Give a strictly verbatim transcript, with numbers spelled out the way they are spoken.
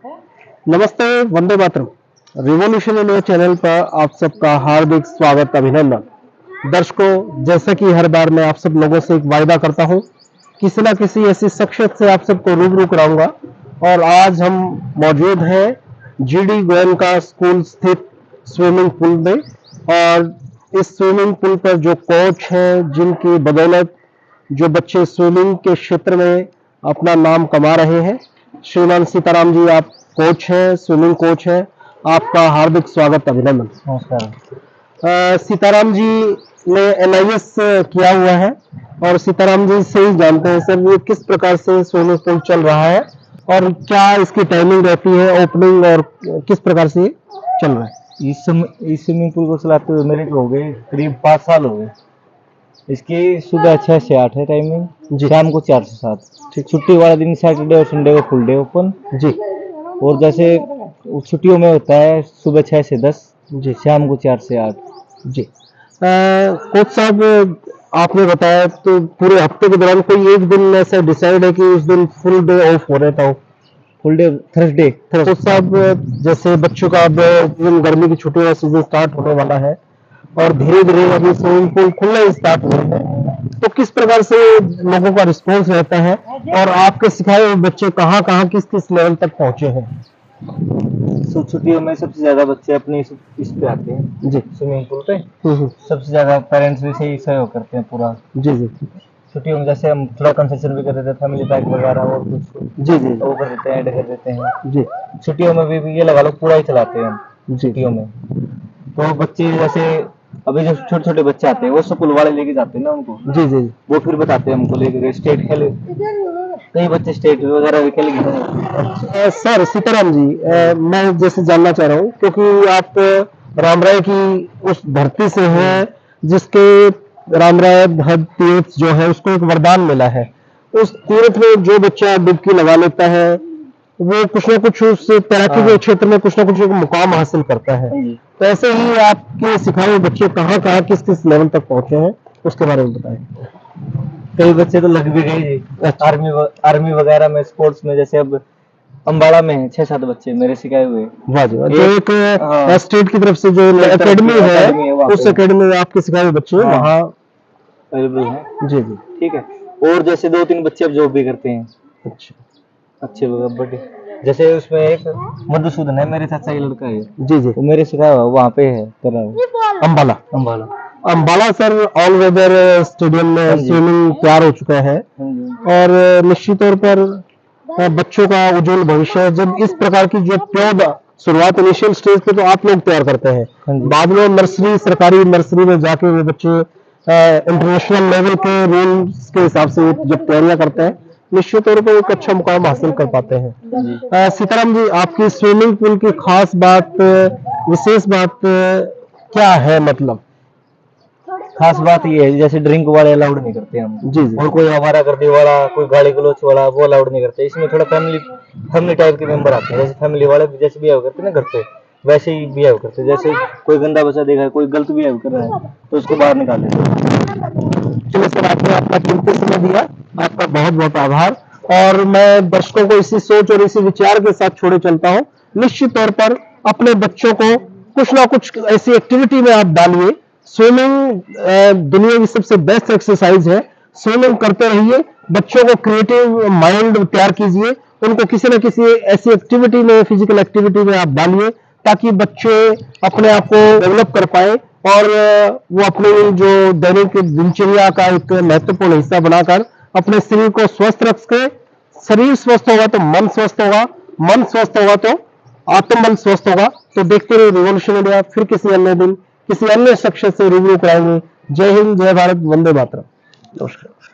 नमस्ते, वंदे मातरम। रिवॉल्यूशन इंडिया चैनल पर आप सबका हार्दिक स्वागत, अभिनंदन। दर्शकों, जैसा कि हर बार मैं आप सब लोगों से एक वायदा करता हूं, किसी ना किसी ऐसी शख्सियत से आप सबको रूबरू कराऊंगा और आज हम मौजूद हैं जीडी गोयनका स्कूल स्थित स्विमिंग पूल में। और इस स्विमिंग पूल पर जो कोच हैं, जिनकी बदौलत जो बच्चे स्विमिंग के क्षेत्र में अपना नाम कमा रहे हैं, श्रीमान सीताराम जी, आप कोच हैं, स्विमिंग कोच हैं। आपका हार्दिक स्वागत, अभिनंदन। नमस्कार। सीताराम जी ने एन आई एस किया हुआ है और सीताराम जी से ही जानते हैं सर, ये किस प्रकार से स्विमिंग पूल चल रहा है और क्या इसकी टाइमिंग रहती है, ओपनिंग, और किस प्रकार से चल रहा है। इस समय इस स्विमिंग पूल को चलाते हुए मेरे को हो गए करीब पाँच साल हो गए। इसकी सुबह छह से आठ है टाइमिंग, शाम को चार से सात। छुट्टी वाला दिन सैटरडे और संडे को फुल डे ओपन जी। और जैसे छुट्टियों में होता है सुबह छह से दस जी, शाम को चार से आठ जी। कोच साहब, आपने बताया तो पूरे हफ्ते के दौरान कोई एक दिन ऐसा डिसाइड है कि उस दिन फुल डे ऑफ हो रहता हो? Full day Thursday. कोच साहब, जैसे बच्चों का अब गर्मी की छुट्टियों का सीजन स्टार्ट होने वाला है और धीरे धीरे अभी स्विमिंग पूल खुलना स्टार्ट हुए हैं, तो किस प्रकार से लोगों का रिस्पॉन्स रहता है और आपके सिखाए हुए बच्चे कहाँ कहाँ किस किस लेवल तक पहुंचे हैं? छुट्टियों में सबसे ज्यादा बच्चे अपने इस, इस पे आते हैं जी, स्विमिंग पूल पे। सबसे ज्यादा पेरेंट्स भी सही सहयोग करते हैं पूरा। जी जी। छुट्टियों में जैसे हम थोड़ा कंसेशन भी कर देते हैं, फैमिली पैक वगैरह और कुछ जी जी वो कर देते हैं, ऐड कर देते हैं जी। छुट्टियों में भी, भी ये लगा लो पूरा ही चलाते हैं हम छुट्टियों में। तो बच्चे जैसे अभी जो छोटे छोटे बच्चे आते हैं वो स्कूल वाले लेके जाते हैं ना उनको। जी जी। वो फिर बताते हैं हमको, लेके स्टेट खेले, कई बच्चे स्टेट वगैरह भी खेल गए। सर सीताराम जी, आ, मैं जैसे जानना चाह रहा हूँ, क्योंकि आप रामराय की उस धरती से हैं जिसके रामराय हद तीर्थ जो है उसको एक वरदान मिला है। उस तीर्थ में जो बच्चा डुबकी लगा लेता है वो कुछ ना कुछ उस तैराकी के क्षेत्र में कुछ ना कुछ एक मुकाम हासिल करता है। तो ऐसे ही आपके सिखाए हुए बच्चे कहाँ कहाँ किस किस लेवल तक पहुंचे हैं, उसके बारे में बताएं। कई बच्चे तो लग भी गए जी। अच्छा। आर्मी व, आर्मी वगैरह में, स्पोर्ट्स में, जैसे अब अंबाला में छह सात बच्चे मेरे सिखाए हुए। वाह जी, जो एक स्टेट की तरफ से जो एकेडमी है, उस एकेडमी में आपके सिखाए हुए बच्चे वहाँ अवेलेबल हैं। जी जी, ठीक है। और जैसे दो तीन बच्चे अब जॉब भी करते हैं। अच्छा, अच्छे बड़े, जैसे उसमें एक मधुसूदन है, मेरे चाचा का लड़का है। जी जी, वो मेरे सिखाया हुआ वहाँ पे है Ambala. Ambala Ambala sir, all weather stadium में स्विमिंग तैयार हो चुका है और निश्चित तौर पर बच्चों का उज्जवल भविष्य है। जब इस प्रकार की जो प्योर शुरुआत इनिशियल स्टेज पे तो आप लोग तैयार करते हैं, बाद में नर्सरी, सरकारी नर्सरी में जाके वो बच्चे इंटरनेशनल लेवल के रूल्स के हिसाब से जब तैयारियां करते हैं, निश्चित तौर पर एक अच्छा मुकाम हासिल कर पाते हैं। सीताराम जी, आपकी स्विमिंग पूल की खास बात, विशेष बात क्या है? मतलब खास बात ये है, जैसे ड्रिंक वाले अलाउड नहीं करते हम। जी जी। और कोई हमारा गर्दी वाला, कोई गाड़ी गलोच वाला, वो अलाउड नहीं करते। इसमें थोड़ा फैमिली फैमिली टाइप के मेंबर आते हैं, जैसे फैमिली वाले जैसे बिहेव करते हैं ना घर पे, वैसे ही बिहेव करते हैं। जैसे कोई गंदा बच्चा देखा है, कोई गलत बिहेव कर रहा है तो उसको बाहर निकाल देते हैं। चलिए सर, आपने अपना कीमती समय दिया, आपका बहुत बहुत आभार। और मैं दर्शकों को इसी सोच और इसी विचार के साथ छोड़े चलता हूँ। निश्चित तौर पर अपने बच्चों को कुछ ना कुछ ऐसी एक्टिविटी में आप डालिए। स्विमिंग दुनिया की सबसे बेस्ट एक्सरसाइज है। स्विमिंग करते रहिए, बच्चों को क्रिएटिव माइंड तैयार कीजिए, उनको किसी न किसी ऐसी एक्टिविटी में, फिजिकल एक्टिविटी में आप डालिए ताकि बच्चे अपने आप को डेवलप कर पाए और वो अपनी जो दैनिक दिनचर्या का एक महत्वपूर्ण हिस्सा बनाकर अपने शरीर को स्वस्थ रख सके। शरीर स्वस्थ होगा तो मन स्वस्थ होगा, मन स्वस्थ होगा तो आत्मबल स्वस्थ होगा। तो देखते रहिए रिवॉल्यूशन इंडिया, फिर किसी अन्य दिन किसी अन्य शख्स से रिव्यू कराएंगे। जय हिंद, जय भारत, वंदे मातरम। नमस्कार।